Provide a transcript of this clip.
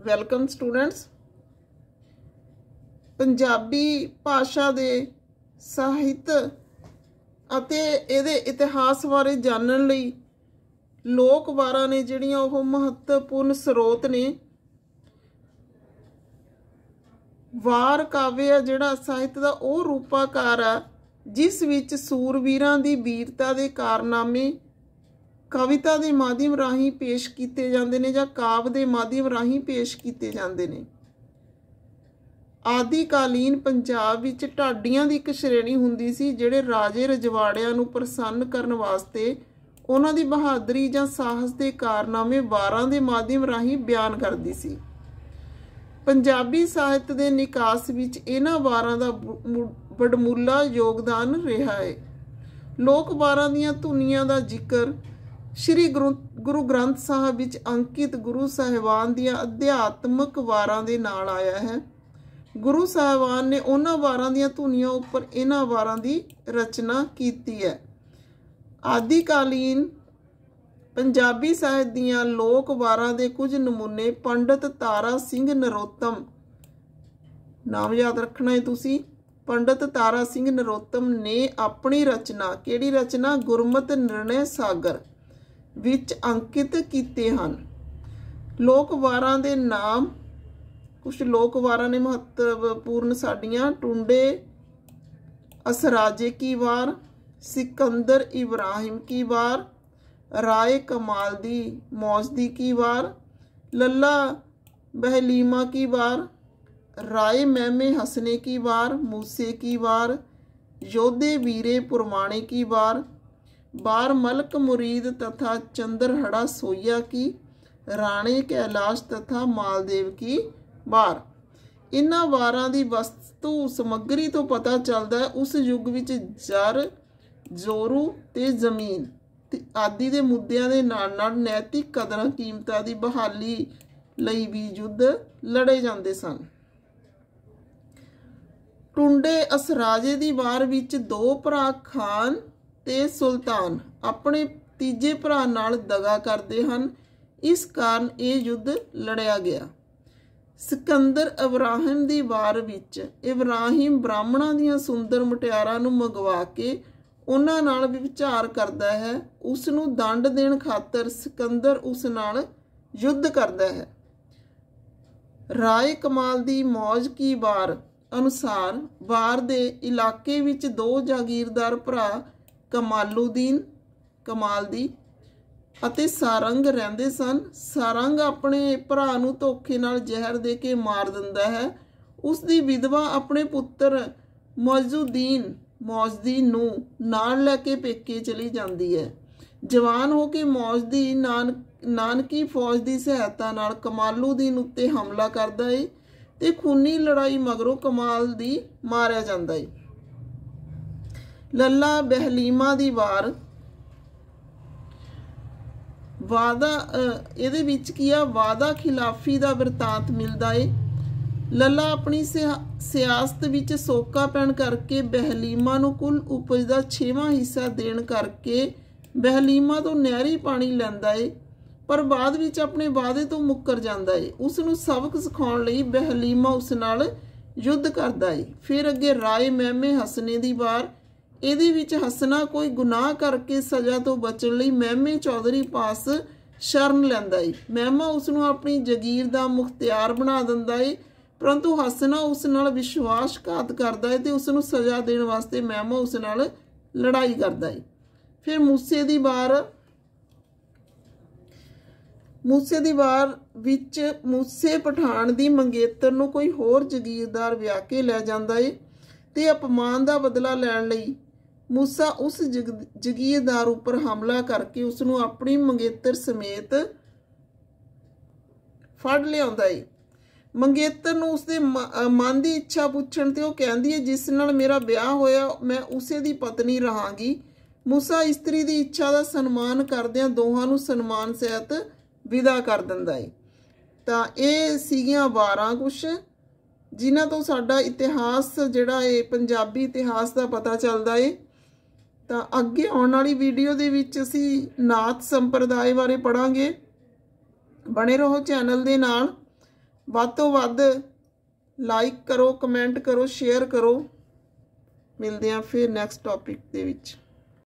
Welcome students. Punjabi ਭਾਸ਼ਾ ਦੇ ਸਾਹਿਤ ਅਤੇ ਇਹਦੇ ਇਤਿਹਾਸ ਬਾਰੇ ਜਾਣਨ ਲਈ ਲੋਕ ਵਾਰਾਂ ਨੇ ਜਿਹੜੀਆਂ ਉਹ ਮਹੱਤਵਪੂਰਨ ਸਰੋਤ ਨੇ। ਵਾਰ ਕਾਵਿ ਆ ਜਿਹੜਾ ਸਾਹਿਤ ਦਾ ਉਹ ਰੂਪਾਕਾਰ ਆ ਜਿਸ ਵਿੱਚ ਸੂਰਵੀਰਾਂ ਦੀ ਵੀਰਤਾ ਦੇ ਕਾਰਨਾਮੇ ਕਵਿਤਾ ਦੇ ਮਾਧਿਅਮ ਰਾਹੀਂ ਪੇਸ਼ ਕੀਤੇ ਜਾਂਦੇ ਨੇ ਜਾਂ ਕਾਵਿ ਦੇ ਮਾਧਿਅਮ ਰਾਹੀਂ ਪੇਸ਼ ਕੀਤੇ ਜਾਂਦੇ ਨੇ। ਆਦਿਕਾਲੀਨ ਪੰਜਾਬ ਵਿੱਚ ਢਾਡੀਆਂ ਦੀ ਇੱਕ ਸ਼੍ਰੇਣੀ ਹੁੰਦੀ ਸੀ ਜਿਹੜੇ ਰਾਜੇ ਰਜਵਾੜਿਆਂ ਨੂੰ ਪ੍ਰਸੰਨ ਕਰਨ ਵਾਸਤੇ ਉਹਨਾਂ ਦੀ ਬਹਾਦਰੀ ਜਾਂ ਸਾਹਸ ਦੇ ਕਾਰਨਾਮੇ ਵਾਰਾਂ ਦੇ ਮਾਧਿਅਮ ਰਾਹੀਂ ਬਿਆਨ ਕਰਦੀ ਸੀ। ਪੰਜਾਬੀ ਸਾਹਿਤ ਦੇ ਨਿਕਾਸ ਵਿੱਚ ਇਹਨਾਂ ਵਾਰਾਂ ਦਾ ਵਡਮੁੱਲਾ ਯੋਗਦਾਨ ਰਿਹਾ ਹੈ। ਲੋਕ ਵਾਰਾਂ ਦੀਆਂ ਧੁਨੀਆਂ ਦਾ ਜ਼ਿਕਰ ਸ਼੍ਰੀ ਗੁਰੂ ਗ੍ਰੰਥ ਸਾਹਿਬ ਵਿੱਚ ਅੰਕਿਤ ਗੁਰੂ ਸਾਹਿਬਾਨ ਦੀਆਂ ਅਧਿਆਤਮਕ ਵਾਰਾਂ ਦੇ ਨਾਲ ਆਇਆ ਹੈ। ਗੁਰੂ ਸਾਹਿਬਾਨ ਨੇ ਉਹਨਾਂ ਵਾਰਾਂ ਦੀਆਂ ਧੁਨੀਆਂ ਉੱਪਰ ਇਹਨਾਂ ਵਾਰਾਂ ਦੀ ਰਚਨਾ ਕੀਤੀ ਹੈ। ਆਦਿਕਾਲੀਨ ਪੰਜਾਬੀ ਸਾਹਿਤ ਦੀਆਂ ਲੋਕ ਵਾਰਾਂ ਦੇ ਕੁਝ ਨਮੂਨੇ ਪੰਡਤ ਤਾਰਾ ਸਿੰਘ ਨਰੋਤਮ, ਨਾਮ ਯਾਦ ਰੱਖਣਾ ਹੈ ਤੁਸੀਂ, ਪੰਡਤ ਤਾਰਾ ਸਿੰਘ ਨਰੋਤਮ ਨੇ ਆਪਣੀ ਰਚਨਾ, ਕਿਹੜੀ ਰਚਨਾ, ਗੁਰਮਤ ਨਿਰਣੈ ਸਾਗਰ ਵਿੱਚ ਅੰਕਿਤ ਕੀਤੇ ਹਨ। ਲੋਕ ਵਾਰਾਂ ਦੇ ਨਾਮ, ਕੁਝ ਲੋਕ ਵਾਰਾਂ ਨੇ ਮਹੱਤਵਪੂਰਨ ਸਾਡੀਆਂ, ਟੁੰਡੇ असराजे की वार, सिकंदर इब्राहिम की वार, राय कमालदी मौजदी की वार, लल्ला बहलीमा की वार, राय मैमे हसने की वार, मूसे की वार, योधे वीरे पुरमाणे की वार, बार मलक मुरीद तथा चंद्रहड़ा सोया की, राणे कैलाश तथा मालदेव की वार। इन्हां वारां दी वस्तु समग्री तो पता चलता है उस युग विच जर जोरू ते जमीन आदि दे मुद्दिਆਂ ਦੇ ਨਾਲ नैतिक कदरां कीमतां ਦੀ बहाली ਲਈ भी युद्ध लड़े ਜਾਂਦੇ ਸਨ। ਟੁੰਡੇ असराजे ਦੀ ਵਾਰ ਵਿੱਚ ਦੋ ਭਰਾ ਖਾਨ ਤੇ ਸੁਲਤਾਨ ਆਪਣੇ ਤੀਜੇ ਭਰਾ ਨਾਲ ਦਗਾ ਕਰਦੇ ਹਨ। ਇਸ ਕਾਰਨ ਇਹ ਯੁੱਧ ਲੜਿਆ ਗਿਆ। ਸਿਕੰਦਰ ਇਬਰਾਹਿਮ ਦੀ ਵਾਰ ਵਿੱਚ ਇਬਰਾਹਿਮ ਬ੍ਰਾਹਮਣਾਂ ਦੀਆਂ ਸੁੰਦਰ ਮੁਟਿਆਰਾਂ ਨੂੰ ਮੰਗਵਾ ਕੇ ਉਹਨਾਂ ਨਾਲ ਵਿਚਾਰ ਕਰਦਾ ਹੈ। ਉਸ ਨੂੰ ਦੰਡ ਦੇਣ ਖਾਤਰ ਸਿਕੰਦਰ ਉਸ ਨਾਲ ਯੁੱਧ ਕਰਦਾ ਹੈ। ਰਾਏ ਕਮਾਲ ਦੀ ਮੌਜ ਕੀ ਵਾਰ ਅਨੁਸਾਰ ਵਾਰ ਦੇ ਇਲਾਕੇ ਵਿੱਚ ਦੋ ਜਾਗੀਰਦਾਰ ਭਰਾ ਕਮਾਲਦੀ ਅਤੇ ਸਾਰੰਗ ਰਹਿੰਦੇ ਸਨ। ਸਾਰੰਗ ਆਪਣੇ ਭਰਾ ਨੂੰ ਧੋਖੇ ਨਾਲ ਜ਼ਹਿਰ ਦੇ ਕੇ ਮਾਰ ਦਿੰਦਾ ਹੈ। ਉਸ ਦੀ ਵਿਧਵਾ ਆਪਣੇ ਪੁੱਤਰ ਮੌਜਦੀ ਨੂੰ ਨਾਲ ਲੈ ਕੇ ਪੇਕੇ ਚਲੀ ਜਾਂਦੀ ਹੈ। ਜਵਾਨ ਹੋ ਕੇ ਮੌਜਦੀ ਨਾਨਕੀ ਫੌਜ ਦੀ ਸਹਾਇਤਾ ਨਾਲ ਕਮਾਲੂਦੀਨ ਉੱਤੇ ਹਮਲਾ ਕਰਦਾ ਹੈ ਤੇ ਖੂਨੀ ਲੜਾਈ ਮਗਰੋਂ ਕਮਾਲਦੀ ਮਾਰਿਆ ਜਾਂਦਾ ਹੈ। ਲੱਲਾ ਬਹਿਲੀਮਾ ਦੀ ਵਾਰ ਵਾਦਾ, ਇਹਦੇ ਵਿੱਚ ਕੀ ਆ, ਵਾਦਾ ਖਿਲਾਫੀ ਦਾ ਵਰਤਾਂਤ ਮਿਲਦਾ ਏ। ਲੱਲਾ ਆਪਣੀ ਸਿਆਸਤ ਵਿੱਚ ਸੋਕਾ ਪੈਣ ਕਰਕੇ ਬਹਿਲੀਮਾ ਨੂੰ ਕੁੱਲ ਉਪਜ ਦਾ 6ਵਾਂ ਹਿੱਸਾ ਦੇਣ ਕਰਕੇ ਬਹਿਲੀਮਾ ਤੋਂ ਨਹਿਰੀ ਪਾਣੀ ਲੈਂਦਾ ਏ, ਪਰ ਬਾਅਦ ਵਿੱਚ ਆਪਣੇ ਵਾਅਦੇ ਤੋਂ ਮੁੱਕਰ ਜਾਂਦਾ ਏ। ਉਸ ਨੂੰ ਸਬਕ ਸਿਖਾਉਣ ਲਈ ਬਹਿਲੀਮਾ ਉਸ ਨਾਲ ਯੁੱਧ ਕਰਦਾ ਏ। ਫਿਰ ਅੱਗੇ ਰਾਏ ਮਹਿਮੇ ਹਸਨੇ ਦੀ ਵਾਰ, ਇਹਦੇ ਵਿੱਚ ਹਸਨਾ ਕੋਈ ਗੁਨਾਹ ਕਰਕੇ ਸਜ਼ਾ ਤੋਂ ਬਚਣ ਲਈ ਮਹਿਮੇ ਚੌਧਰੀ ਪਾਸ ਸ਼ਰਨ ਲੈਂਦਾ ਏ। ਮਹਿਮਾ ਉਸ ਨੂੰ ਆਪਣੀ ਜਗੀਰ ਦਾ ਮੁਖਤਿਆਰ ਬਣਾ ਦਿੰਦਾ ਏ, ਪਰੰਤੂ ਹਸਨਾ ਉਸ ਨਾਲ ਵਿਸ਼ਵਾਸਘਾਤ ਕਰਦਾ ਹੈ ਤੇ ਉਸ ਨੂੰ ਸਜ਼ਾ ਦੇਣ ਵਾਸਤੇ ਮਹਿਮਾ ਉਸ ਨਾਲ ਲੜਾਈ ਕਰਦਾ ਏ। ਫਿਰ ਮੂਸੇ ਦੀ ਵਾਰ ਵਿੱਚ ਮੂਸੇ ਪਠਾਨ ਦੀ ਮੰਗੇਤਰ ਨੂੰ ਕੋਈ ਹੋਰ ਜਗੀਰਦਾਰ ਵਿਆਹ ਕੇ ਲੈ ਜਾਂਦਾ ਏ ਤੇ ਅਪਮਾਨ ਦਾ ਬਦਲਾ ਲੈਣ ਲਈ ਮੂਸਾ ਉਸ ਜਗੀਰਦਾਰ ਉੱਪਰ ਹਮਲਾ ਕਰਕੇ ਉਸ ਨੂੰ ਆਪਣੀ ਮੰਗੇਤਰ ਸਮੇਤ ਫੜ ਲਿਆਉਂਦਾ ਏ। ਮੰਗੇਤਰ ਨੂੰ ਉਸਦੇ ਮਨ ਦੀ ਇੱਛਾ ਪੁੱਛਣ ਤੇ ਉਹ ਕਹਿੰਦੀ ਹੈ ਜਿਸ ਨਾਲ ਮੇਰਾ ਵਿਆਹ ਹੋਇਆ ਮੈਂ ਉਸੇ ਦੀ ਪਤਨੀ ਰਹਾਂਗੀ। ਮੂਸਾ ਇਸਤਰੀ ਦੀ ਇੱਛਾ ਦਾ ਸਨਮਾਨ ਕਰਦਿਆਂ ਦੋਹਾਂ ਨੂੰ ਸਨਮਾਨ ਸਹਿਤ ਵਿਦਾ ਕਰ ਦਿੰਦਾ ਏ। ਤਾਂ ਇਹ ਸੀਗੀਆਂ ਵਾਰਾਂ ਕੁਛ ਜਿਨ੍ਹਾਂ ਤੋਂ ਸਾਡਾ ਇਤਿਹਾਸ ਜਿਹੜਾ ਏ ਪੰਜਾਬੀ ਇਤਿਹਾਸ ਦਾ ਪਤਾ ਚੱਲਦਾ ਏ। ਤਾਂ ਅੱਗੇ ਆਉਣ ਵਾਲੀ ਵੀਡੀਓ ਦੇ ਵਿੱਚ ਅਸੀਂ ਨਾਥ ਸੰਪਰਦਾਇ ਬਾਰੇ ਪੜ੍ਹਾਂਗੇ। ਬਣੇ ਰਹੋ ਚੈਨਲ ਦੇ ਨਾਲ। ਵੱਧ ਤੋਂ ਵੱਧ ਲਾਈਕ ਕਰੋ, ਕਮੈਂਟ ਕਰੋ, ਸ਼ੇਅਰ ਕਰੋ। ਮਿਲਦੇ ਹਾਂ ਫਿਰ ਨੈਕਸਟ ਟੌਪਿਕ ਦੇ ਵਿੱਚ।